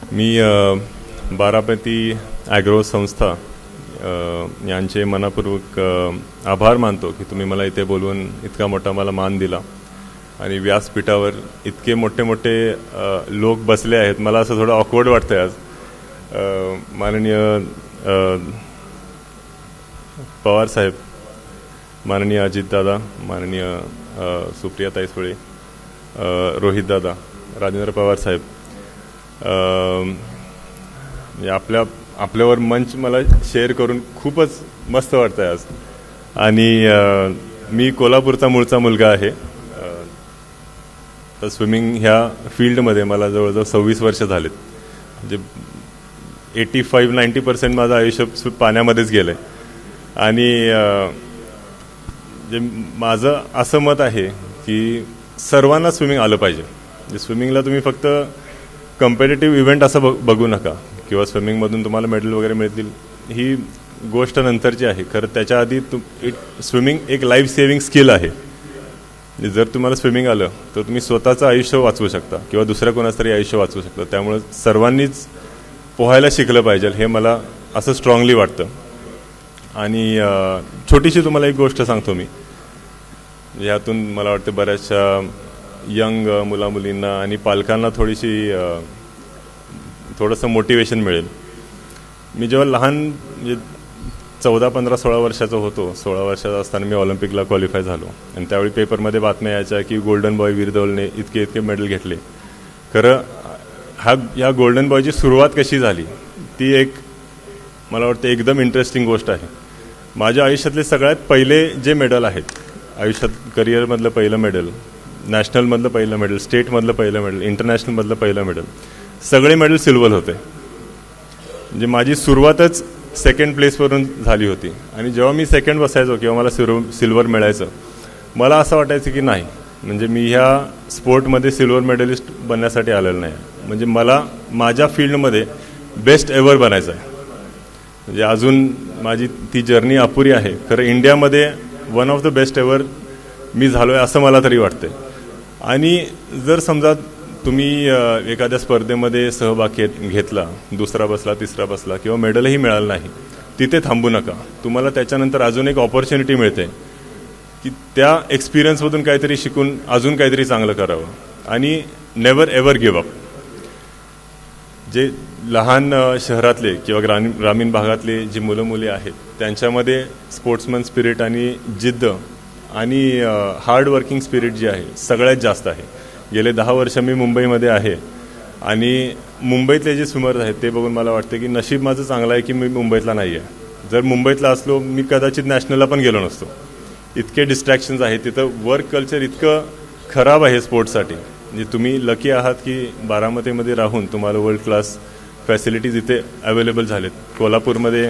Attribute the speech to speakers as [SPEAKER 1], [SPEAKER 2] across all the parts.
[SPEAKER 1] मी Baramati agro संस्था यांचे मनपूर्वक आभार मानतो की तुम्ही मला इथे बोलवून इतका मोठा मला मान दिला आणि व्यासपीठावर इतके मोठे मोठे लोक बसले आहेत. मला असं थोडं ऑकवर्ड वाटतंय आज. माननीय पवार साहेब, माननीय अजितदादा, माननीय सुप्रियाताई सुळे, रोहितदादा, राजेंद्र पवार साहेब, आपल्यावर मंच मला शेअर करून खूपच मस्त वाटतंय आज. आणि मी कोल्हापूरचा मूळचा मुलगा आहे. तर स्विमिंग ह्या फील्डमध्ये मला जवळजवळ 26 वर्ष झालेत. म्हणजे 85-90% माझं आयुष्य पाण्यामध्येच गेलंय. आणि जे माझं असं मत आहे की सर्वांना स्विमिंग आलं पाहिजे. म्हणजे स्विमिंगला तुम्ही फक्त कम्पिटेटिव्ह इव्हेंट असं बघू नका किंवा स्विमिंगमधून तुम्हाला मेडल वगैरे मिळतील, ही गोष्ट नंतरची आहे. खरं त्याच्या आधी स्विमिंग एक लाईफ सेव्हिंग स्किल आहे. जर तुम्हाला स्विमिंग आलं तर तुम्ही स्वतःचं आयुष्य वाचवू शकता किंवा दुसऱ्या कोणाचं तरी आयुष्य वाचवू शकता. त्यामुळे सर्वांनीच पोहायला शिकलं पाहिजे हे मला असं स्ट्रॉंगली वाटतं. आणि छोटीशी तुम्हाला एक गोष्ट सांगतो मी. यातून मला वाटतं बऱ्याचशा यंग मुलामुलींना आणि पालकांना थोडंसं मोटिवेशन मिळेल. मी जेव्हा लहान म्हणजे 14, 15, 16 वर्षाचा होतो, 16 वर्षाचा असताना मी ऑलिम्पिकला क्वालिफाय झालो. आणि त्यावेळी पेपरमध्ये बातम्या यायच्या की गोल्डन बॉय वीरदौलने इतके मेडल घेतले. खरं ह्या गोल्डन बॉयची सुरुवात कशी झाली ती एक मला वाटतं एकदम इंटरेस्टिंग गोष्ट आहे. माझ्या आयुष्यातले सगळ्यात पहिले जे मेडल आहेत, आयुष्यात करिअरमधलं पहिलं मेडल, नॅशनलमधलं पहिलं मेडल, स्टेटमधलं पहिलं मेडल, इंटरनॅशनलमधलं पहिलं मेडल, सगळे मेडल सिल्वर होते. म्हणजे माझी सुरुवातच सेकंड प्लेसवरून झाली होती. आणि जेव्हा मी सेकंड बसायचो किंवा मला सिल्वर मिळायचं, मला असं वाटायचं की नाही, म्हणजे मी ह्या स्पोर्टमध्ये सिल्वर मेडलिस्ट बनण्यासाठी आलेलो नाही. म्हणजे मला माझ्या फील्डमध्ये बेस्ट एव्हर बनायचं आहे. म्हणजे अजून माझी ती जर्नी अपुरी आहे. खरं इंडियामध्ये one of the best ever मी झालो आहे असं मला तरी वाटतंय. आणि जर समजा तुम्ही एखाद्या स्पर्धेमध्ये सहभाग घेतला, दुसरा बसला, तिसरा बसला किंवा मेडलही मिळालं नाही, तिथे थांबू नका. तुम्हाला त्याच्यानंतर अजून एक ऑपॉर्च्युनिटी मिळते की त्या एक्सपिरियन्समधून काहीतरी शिकून अजून काहीतरी चांगलं करावं. आणि नेव्हर एव्हर गिव्ह अप. जे लहान शहरातले किंवा ग्रामीण भागातले जी मुलं मुली आहेत त्यांच्यामध्ये स्पोर्ट्समन स्पिरिट आणि जिद्द आणि हार्ड वर्किंग स्पिरिट जी आहे सगळ्यात जास्त आहे. गेले 10 वर्ष मी मुंबईमध्ये आहे आणि मुंबईतले जे स्विमर्स आहेत ते बघून मला वाटतं की नशीब माझं चांगलं आहे की मी मुंबईतला नाही आहे. जर मुंबईतला असलो मी कदाचित नॅशनलला पण गेलो नसतो. इतके डिस्ट्रॅक्शन्स आहेत तिथं. वर्क कल्चर इतकं खराब आहे स्पोर्ट्ससाठी. म्हणजे तुम्ही लकी आहात की बारामतीमध्ये राहून तुम्हाला वर्ल्ड क्लास फॅसिलिटीज इथे अवेलेबल झालेत. कोल्हापूरमध्ये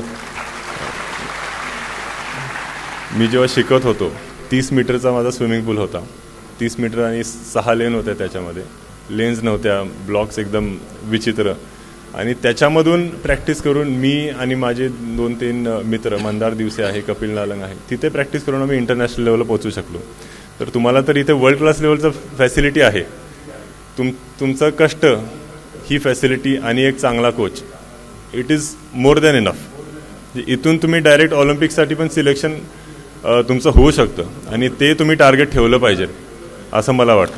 [SPEAKER 1] मी जेव्हा शिकत होतो 30 मीटरचा माझा स्विमिंग पूल होता. 30 मीटर आणि 6 लेन होत्या. त्याच्यामध्ये लेन्स नव्हत्या, ब्लॉक्स एकदम विचित्र. आणि त्याच्यामधून प्रॅक्टिस करून मी आणि माझे 2-3 मित्र, मंदार दिवसे आहे, कपिल नालंग आहे, तिथे प्रॅक्टिस करून आम्ही इंटरनॅशनल लेवलला पोहोचू शकलो. तर तुम्हाला तर इथे वर्ल्ड क्लास लेवलचं फॅसिलिटी आहे. तुमचं कष्ट, ही फॅसिलिटी आणि एक चांगला coach, it is more than enough. इथून तुम्ही डायरेक्ट ऑलिम्पिकसाठी पण सिलेक्शन तुमचं होऊ शकतं आणि ते तुम्ही टार्गेट ठेवलं पाहिजे असं मला वाटतं.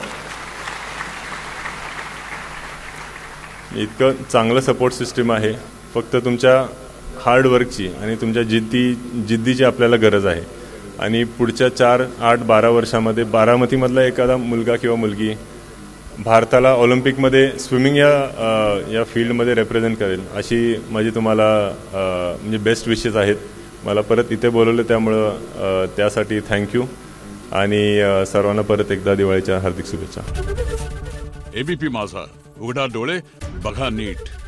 [SPEAKER 1] इतकं चांगलं सपोर्ट सिस्टीम आहे. फक्त तुमच्या हार्डवर्कची आणि तुमच्या जिद्दीची आपल्याला गरज आहे. आणि पुढच्या 4, 8, 12 वर्षामध्ये बारामतीमधला एखादा मुलगा किंवा मुलगी भारताला ऑलिम्पिकमध्ये स्विमिंग या फील्डमध्ये रिप्रेझेंट करेल अशी माझी तुम्हाला म्हणजे बेस्ट विशेस आहेत. मला परत इथे बोलवलं त्यामुळं त्यासाठी थँक्यू. आणि सर्वांना परत एकदा दिवाळीच्या हार्दिक शुभेच्छा.
[SPEAKER 2] एबीपी माझा, उघडा डोळे बघा नीट.